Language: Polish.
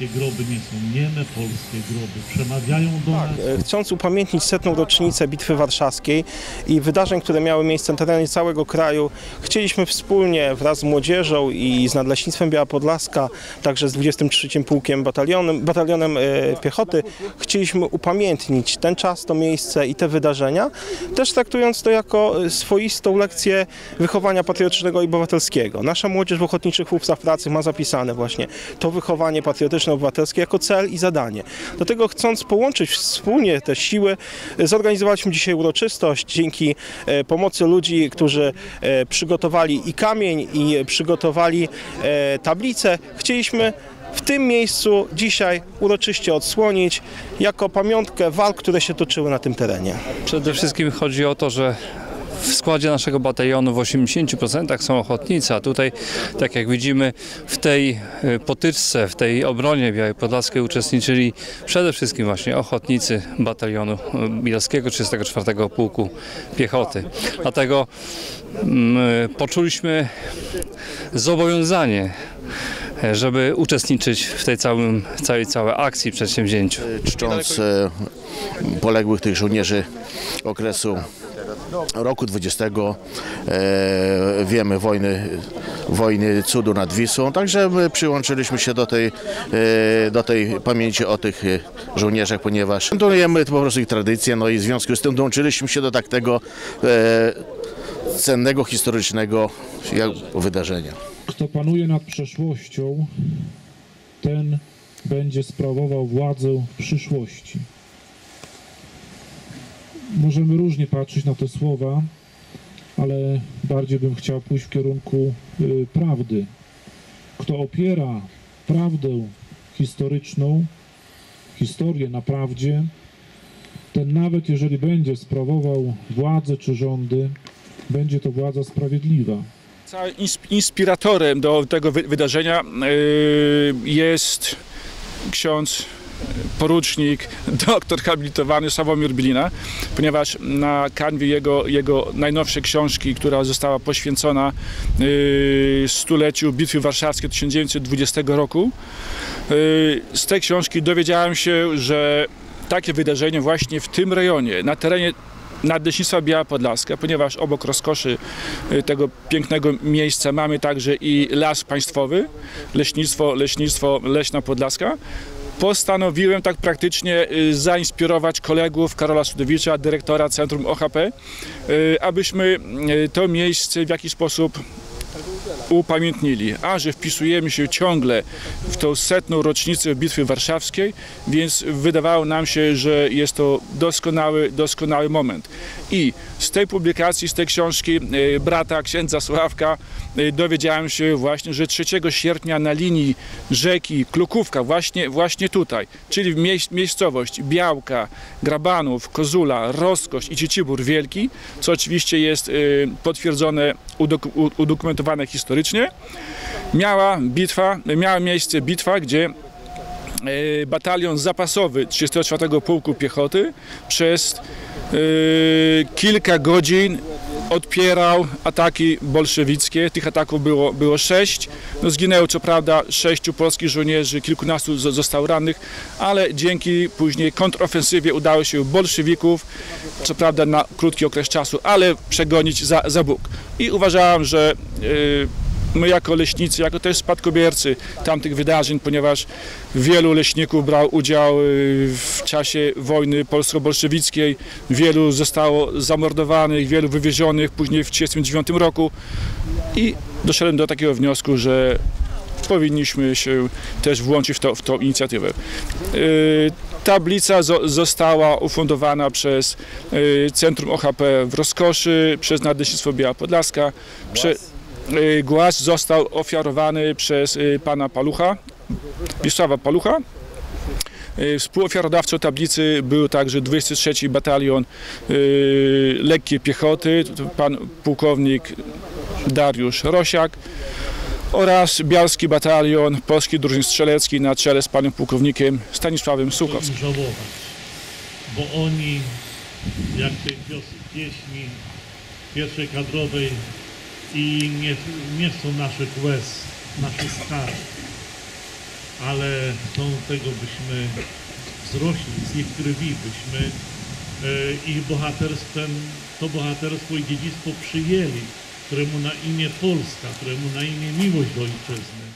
polskie groby nie są nieme, polskie groby przemawiają do nas. Chcąc upamiętnić 100. rocznicę Bitwy Warszawskiej i wydarzeń, które miały miejsce na terenie całego kraju, chcieliśmy wspólnie wraz z młodzieżą i z Nadleśnictwem Biała Podlaska, także z 23. Pułkiem batalionem piechoty, chcieliśmy upamiętnić ten czas, to miejsce i te wydarzenia, też traktując to jako swoistą lekcję wychowania patriotycznego i obywatelskiego. Nasza młodzież w Ochotniczych Chłopcach Pracy ma zapisane właśnie to wychowanie patriotyczno-obywatelskie jako cel i zadanie. Dlatego chcąc połączyć wspólnie te siły, zorganizowaliśmy dzisiaj uroczystość dzięki pomocy ludzi, którzy przygotowali i kamień, i przygotowali tablicę. Chcieliśmy w tym miejscu dzisiaj uroczyście odsłonić jako pamiątkę walk, które się toczyły na tym terenie. Przede wszystkim chodzi o to, że w składzie naszego batalionu w 80% są ochotnicy, a tutaj, tak jak widzimy, w tej potyczce, w tej obronie Białej Podlaskiej uczestniczyli przede wszystkim właśnie ochotnicy batalionu Bielskiego 34. Pułku Piechoty. Dlatego poczuliśmy zobowiązanie, żeby uczestniczyć w tej całej akcji, przedsięwzięciu. Czcząc poległych tych żołnierzy okresu roku 20, wiemy, wojny cudu nad Wisłą, także my przyłączyliśmy się do tej pamięci o tych żołnierzach, ponieważ kontynuujemy po prostu ich tradycję, no i w związku z tym dołączyliśmy się do takiego cennego, historycznego wydarzenia. Kto panuje nad przeszłością, ten będzie sprawował władzę w przyszłości. Możemy różnie patrzeć na te słowa, ale bardziej bym chciał pójść w kierunku prawdy. Kto opiera prawdę historyczną, historię na prawdzie, ten nawet jeżeli będzie sprawował władzę czy rządy, będzie to władza sprawiedliwa. Inspiratorem do tego wydarzenia jest ksiądz porucznik, doktor habilitowany Sławomir Bilina, ponieważ na kanwie jego najnowszej książki, która została poświęcona stuleciu Bitwy Warszawskiej 1920 roku, z tej książki dowiedziałem się, że takie wydarzenie właśnie w tym rejonie, na terenie Nadleśnictwa Biała Podlaska, ponieważ obok rozkoszy tego pięknego miejsca mamy także i las państwowy, leśnictwo Leśna Podlaska. Postanowiłem tak praktycznie zainspirować kolegów Karola Sudowicza, dyrektora Centrum OHP, abyśmy to miejsce w jakiś sposób upamiętnili, a że wpisujemy się ciągle w tą 100. rocznicę Bitwy Warszawskiej, więc wydawało nam się, że jest to doskonały moment. I z tej publikacji, z tej książki brata księdza Sławka dowiedziałem się właśnie, że 3 sierpnia na linii rzeki Klukówka, właśnie tutaj, czyli miejscowość Białka, Grabanów, Kozula, Rozkosz i Ciecibór Wielki, co oczywiście jest potwierdzone, udokumentowane historycznie, miała miejsce bitwa, gdzie batalion zapasowy 34. Pułku Piechoty przez kilka godzin odpierał ataki bolszewickie. Tych ataków było 6. No, zginęło co prawda 6 polskich żołnierzy, kilkunastu zostało rannych, ale dzięki później kontrofensywie udało się bolszewików, co prawda na krótki okres czasu, ale przegonić za Bóg. I uważałem, że my jako leśnicy, jako też spadkobiercy tamtych wydarzeń, ponieważ wielu leśników brało udział w czasie wojny polsko-bolszewickiej, wielu zostało zamordowanych, wielu wywiezionych później w 1939 roku i doszedłem do takiego wniosku, że powinniśmy się też włączyć w tą inicjatywę. Tablica została ufundowana przez Centrum OHP w Rozkoszy, przez Nadleśnictwo Biała Podlaska. Głaz został ofiarowany przez pana Palucha, Wiesława Palucha. Współofiarodawcą tablicy był także 23. Batalion Lekkiej Piechoty, pan pułkownik Dariusz Rosiak oraz Bialski Batalion Polskiej Drużyny Strzeleckiej na czele z panem pułkownikiem Stanisławem Sułkowskim. Bo oni, jak tej pieśni pierwszej kadrowej, i nie są naszych łez, naszych skarg. ale stąd tego byśmy wzrośli z ich krwi, byśmy ich bohaterstwem, to bohaterstwo i dziedzictwo przyjęli, któremu na imię Polska, któremu na imię miłość do ojczyzny.